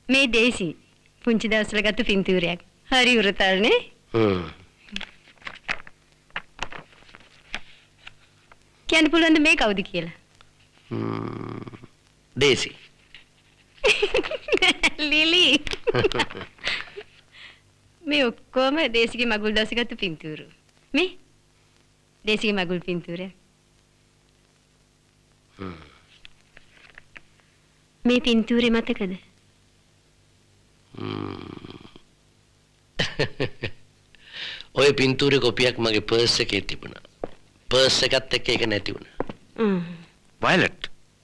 මේ දේසි පුංචි දවස්වල ගත්ත පින්තූරයක්. හරි උරතල්නේ. කියන්න පුළුවන්ද මේ කවුද කියලා? දේසි. ලිලි. මේ ඔක්කොම දේසිගේ මගුල් දවසේ ගත්ත පින්තූර. මේ දේසිගේ මගුල් පින්තූරයක්. මේ පින්තූරේ මතකද? ඔය පින්තූරේ කොපියක් මගේ පර්ස් එකේ තිබුණා. පර්ස් එකත් එක්ක ඒක නැති වුණා. වයලට්.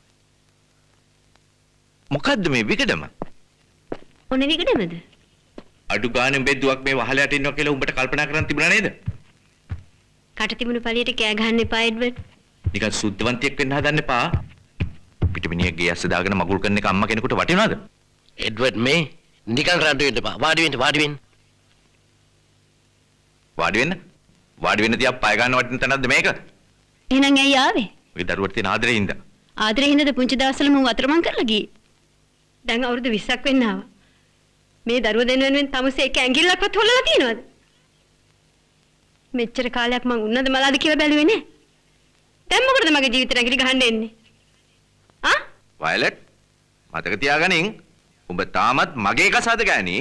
මොකද්ද මේ විකඩම? ඔනේ විකඩමද? අඩු ගානේ බෙද්දුවක් මේ වහලයට ඉන්නවා කියලා උඹට කල්පනා කරන් තිබුණා නේද? කට තිබුණු පළියට කෑ ගහන්න එපා එඩ්වඩ්. නිකන් සුද්ධවන්තියෙක් වෙන්න හදන්න එපා. පිටමිනියගේ ඇස්ස දාගෙන මගුල් කරන එක අම්මා කෙනෙකුට වටිනවද? එඩ්වඩ් මේ නිකන් රණ්ඩු වෙන්න එපා. වාඩි වෙන්න. වාඩි වෙන්න තියා පය ගන්න වටින තැනක්ද මේක? එහෙනම් ඇයි ආවේ? ඔය දරුවට තියෙන ආදරේ ඉඳ. ආදරේ හින්දාද පුංචි දවස්වල මම වතරමං කරලා ගියේ. දැන් අවුරුදු 20ක් වෙන්න ආවා. මේ දරුව දෙන්න වෙනුවෙන් තමුසේ එක ඇඟිල්ලක්වත් හොල්ලලා තියනවද? මෙච්චර කාලයක් මං උන්නද මලාද කියලා බැලුවේ නෑ. දැන් මොකටද මගේ ජීවිතේ ඇඟිලි ගහන්න එන්නේ? ආ? වයලට් මතක තියාගනින් උඹ තාමත් මගේ කසාද ගෑණි.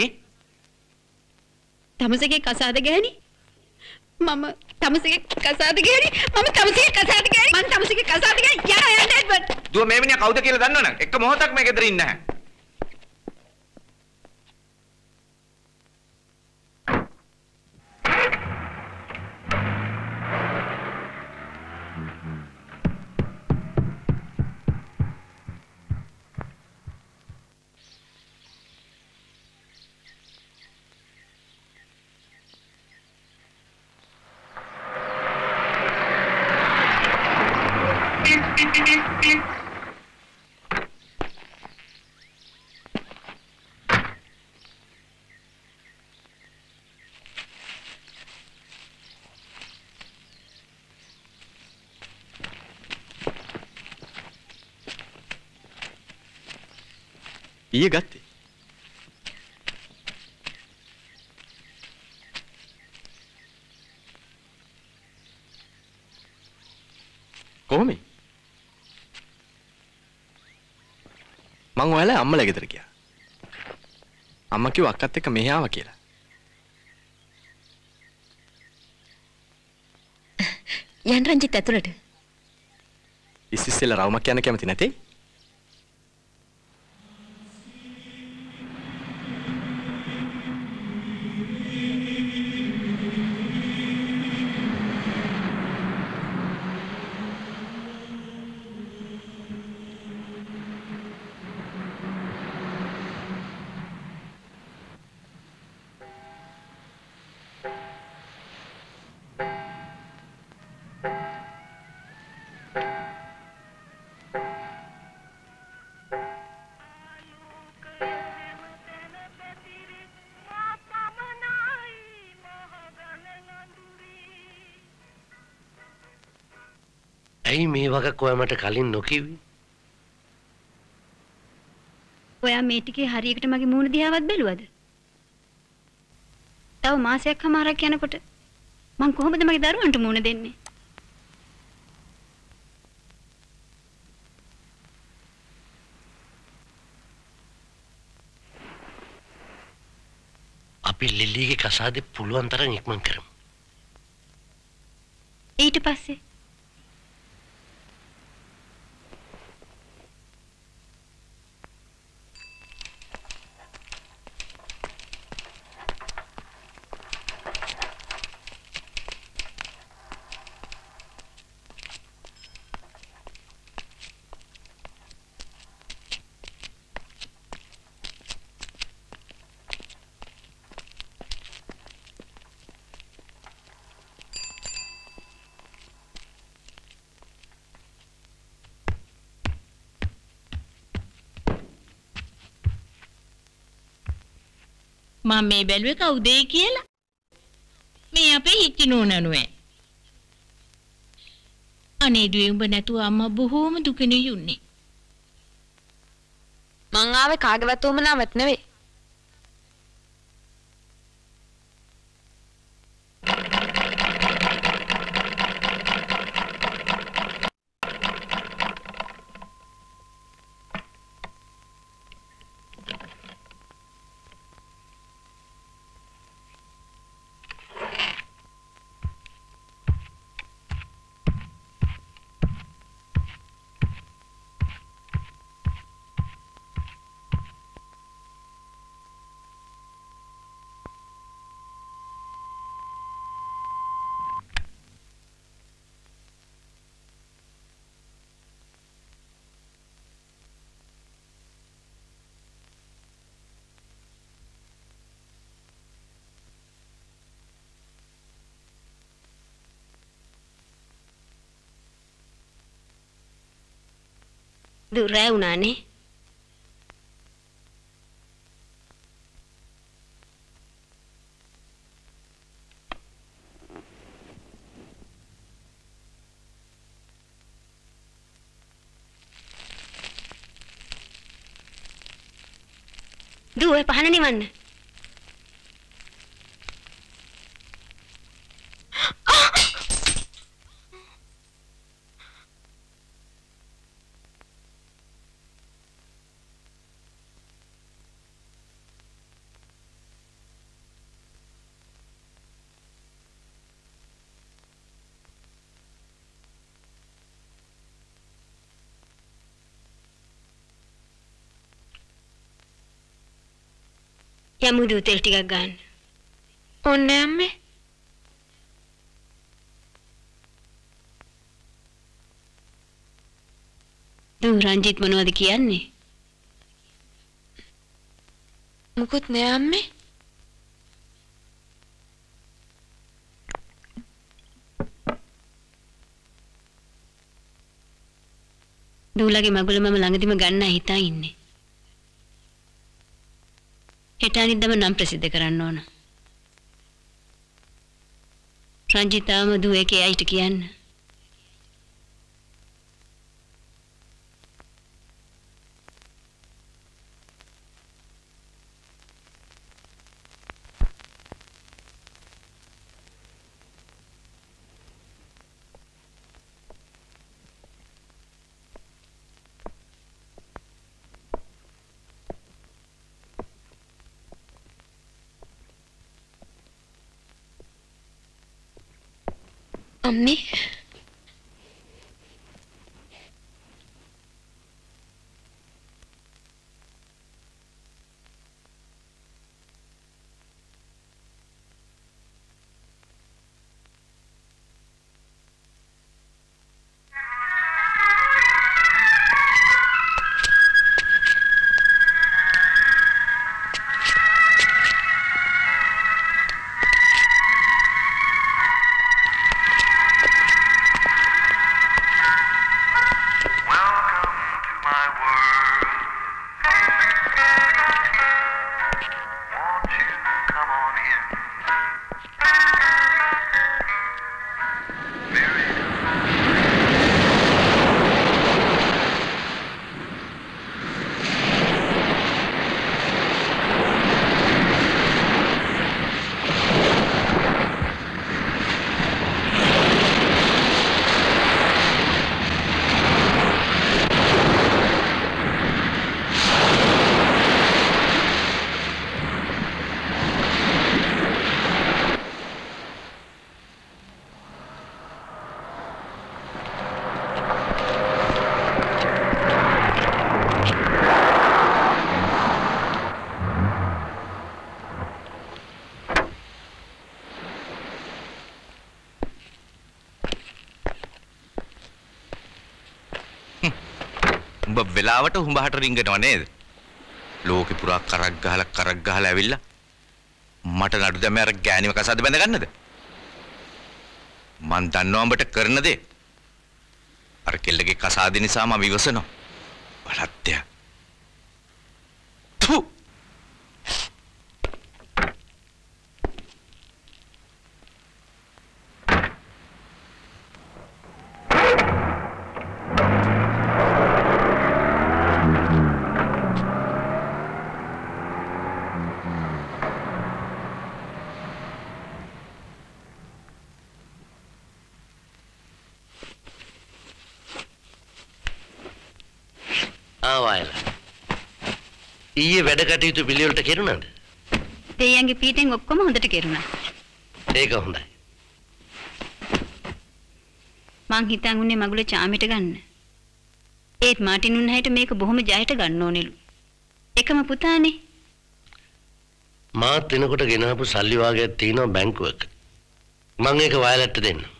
තමුසේගේ කසාද ගෑණි? මම තමුසේගේ කසාද ගෑණි? මම තමුසේගේ කසාද ගෑණි? මං තමුසේගේ කසාද ගෑණි? යන්න එඩ්වඩ්. දුව මේ මිනිහා කවුද කියලා දන්නවනම් එක මොහොතක් මේ ගෙදර ඉන්නේ නැහැ. ඊයේ ගත්තේ කොහොමද? මං ඔයාලා අම්මලා ගෙදර ගියා. අම්මා කිව්වා අක්කත් එක්ක මෙහි ආවා කියලා. යන් රංජිත් ඇතුළට. ඉස්සෙල්ලා රවුමක් යන්න කැමති නැතේ? ඇයි මේ වගක් ඔයා මට කලින් නොකිව්වේ? ඔයා මේ ටිකේ හරියකට මගේ මූණ දිහාවත් බැලුවද? තව මාසයක් හමාරක් යනකොට මං කොහොමද මගේ දරුවන්ට මූණ දෙන්නේ? අපි ලිල්ලිගේ කසාදේ පුළුවන් තරම් ඉක්මන් කරමු. ඊට පස්සේ මම මේ බැලුවේ කවුද කියලා. මේ අපේ හිච්චි නෝනනුවේ. අනේ දුවේ උඹ නැතුව අම්මා බොහෝම දුකෙනේ යුන්නේ. මං ආවේ කාගේවත් උමනාවක් නෙවෙයි. දුරෑ වුණානේ. දුවේ පහන නිවන්න. යමුදු තෙල් ටිකක් ගන්න. ඕනේ අම්මේ. දූ රංජිත් මොනවද කියන්නේ? මුකුත් නෑ අම්මේ. දූලගේ මගුල මම ළඟදිම ගන්න හිතා ඉන්නේ. හෙට අනිද්දාම නම් ප්‍රසිද්ධ කරන්න ඕන. රංජිතාම දුවේකේ අයිට කියන්න. අම්මේ උඹ වෙලාවට හුඹහට රින්ගනවා නේද? ලෝකේ පුරා කරක් ගහලා ඇවිල්ලා මට නඩු දැම්මේ අර ගෑණිව කසාද බැඳ ගන්නද? මං දන්නවා උඹට කරන දේ. අර කෙල්ලගේ කසාද නිසා මම ඉවසනවා. බලත්තය. තු ඊයේ වැඩ කටයුතු පිළිවෙලට කෙරුණාද? දෙයියන්ගේ පීටෙන් ඔක්කොම හොඳට කෙරුණා. ඒක හොඳයි. මං හිතන් උන්නේ මගුල චාමිට ගන්න. ඒත් මාටින් උන්හයිට මේක බොහොම ජයට ගන්න ඕනෙලු. එකම පුතානේ. මාත් එනකොට ගෙනාපු සල්ලි වාගයක් තියෙනවා බැංකුවක. මං ඒක වයලට්ට දෙන්න.